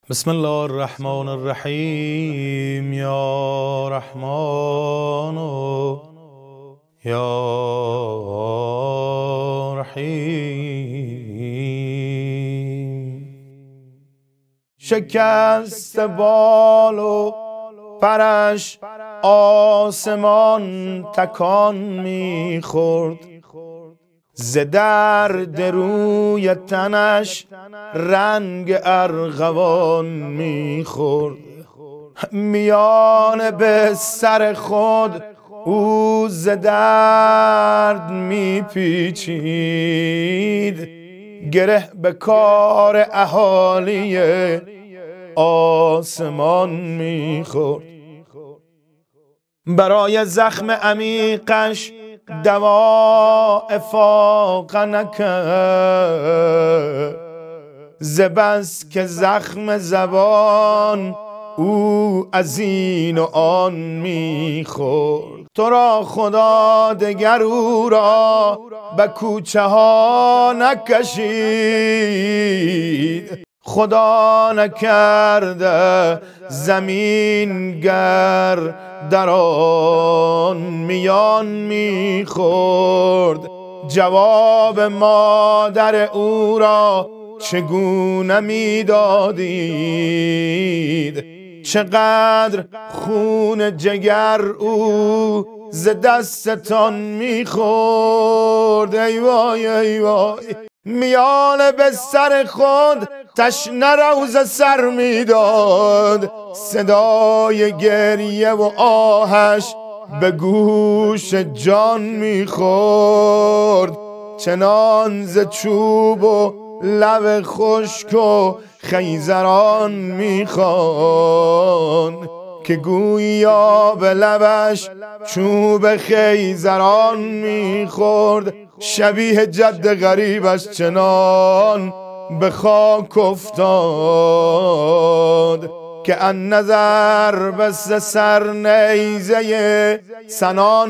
بسم الله الرحمن الرحیم یا رحمان یا رحیم. شکست بال و پرش آسمان تکان می‌خورد، ز درد روی تنش رنگ ارغوان می‌خورد. میان به سر خود او ز درد میپیچید، گره به کار اهالی آسمان می‌خورد. برای زخم عمیقش دوا افاقه نکرد، ز بس که زخم زبان او از این و آن میخورد. تو را خدا دگر او را به کوچه ها نکشید، خدا نکرده زمین گر در آن میان میخورد. جواب مادر او را چگونه میدادید؟ چقدر خون جگر او ز دستتان میخورد. ای وای ای وای، میان به سر خود تشنه روز سر میداد، صدای گریه و آهش به گوش جان میخورد. چنان ز چوب و لب خشک و خیزران میخواند که گویا به لبش چوب خیزران میخورد. شبیه جد غریبش چنان به خاک افتاد که ان نظر بس سر نیزه سنان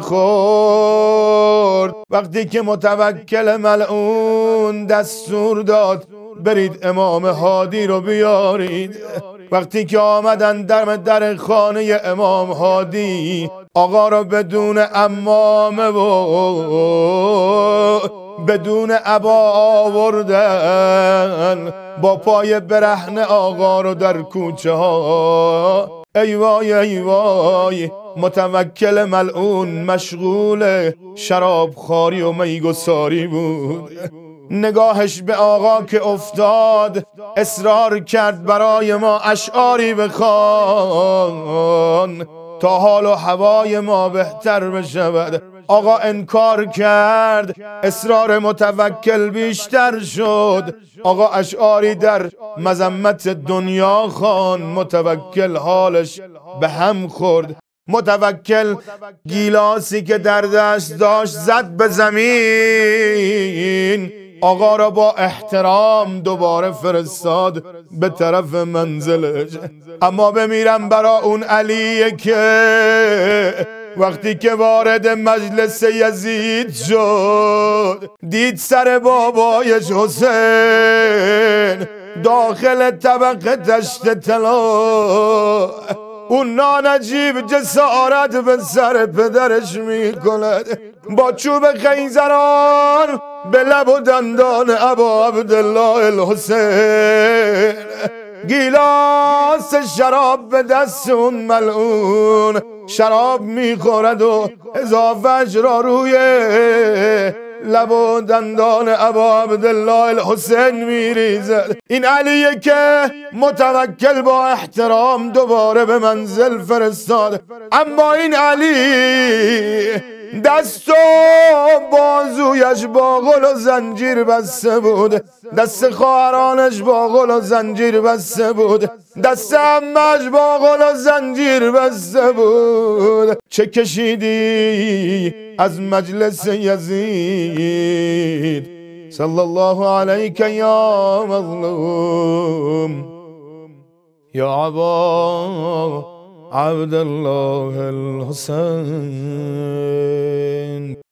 میخورد. وقتی که متوکل ملعون دستور داد برید امام هادی رو بیارید، وقتی که آمدن در خانه امام هادی آقا را بدون عمامه و بدون عبا آوردن، با پای برهنه آقا رو در کوچه ها. ای وای ای وای، متوکل ملعون مشغول شراب خواری و میگساری بود. نگاهش به آقا که افتاد اصرار کرد برای ما اشعاری بخوان تا حال و هوای ما بهتر بشود. آقا انکار کرد، اصرار متوکل بیشتر شد. آقا اشعاری در مذمت دنیا خوان، متوکل حالش به هم خورد. متوکل گیلاسی که در دست داشت زد به زمین، آقا را با احترام دوباره فرستاد به طرف منزلش. اما بمیرم برا اون علیه که وقتی که وارد مجلس یزید شد دید سر بابایش حسین داخل طبق دشت طلا. اون نانجیب جسارت به سر پدرش میکند، با چوب خیزران به لب و دندان ابا عبدالله الحسین گیلاس شراب به دست اون ملعون شراب میخورد و اضافهش را روی لب و دندان ابا عبدالله الحسین میریزد. این علیه که متوکل با احترام دوباره به منزل فرستاد. اما این علی دست و بازویش با غل و زنجیر بسته بود، دست خواهرانش با غل و زنجیر بسته بود، دست عمش با غل و زنجیر بسته بود. چه کشیدی از مجلس یزید؟ صلی الله علیک یا مظلوم یا ابا عبدالله الحسین.